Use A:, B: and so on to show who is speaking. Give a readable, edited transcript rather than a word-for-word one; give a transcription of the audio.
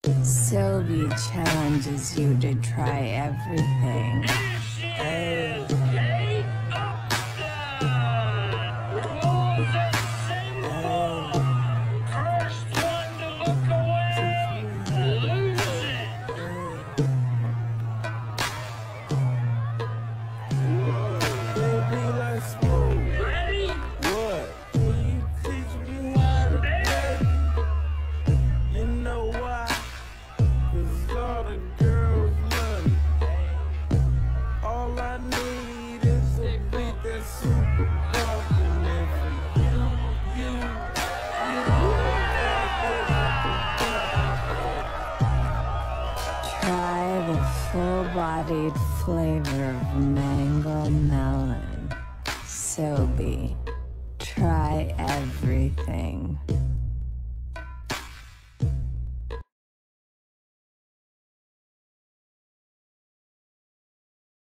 A: Sylvie challenges you to try everything. Try the full-bodied flavor of mango melon. Sobe, try everything.